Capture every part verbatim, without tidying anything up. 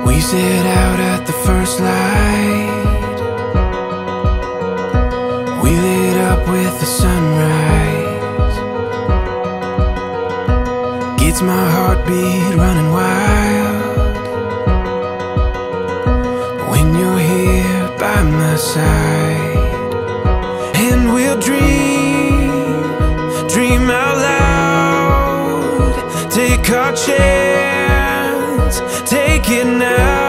We set out at the first light. We lit up with the sunrise. Gets my heartbeat running wild when you're here by my side. And we'll dream, dream out loud. Take our chance, take it now.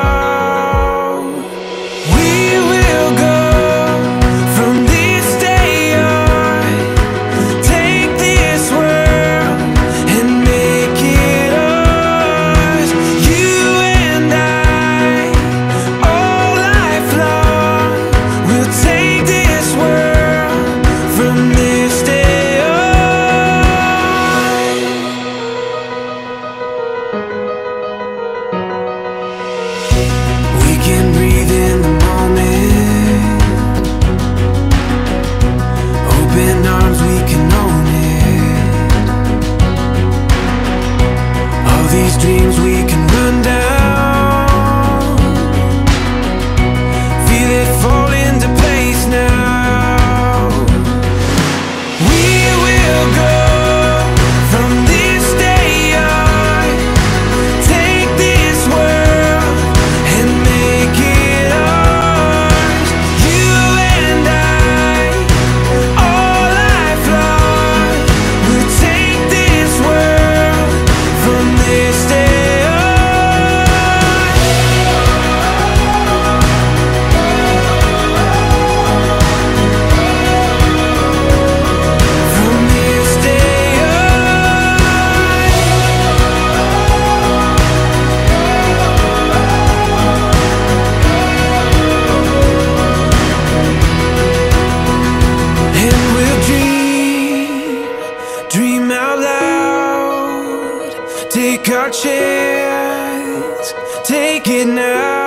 These dreams we can run down, feel it fall into place now. We will go from this day on, take this world and make it ours. You and I, all life long, we'll take this world from this day on. From this day on. And we'll dream, dream out loud. Take our chance, take it now.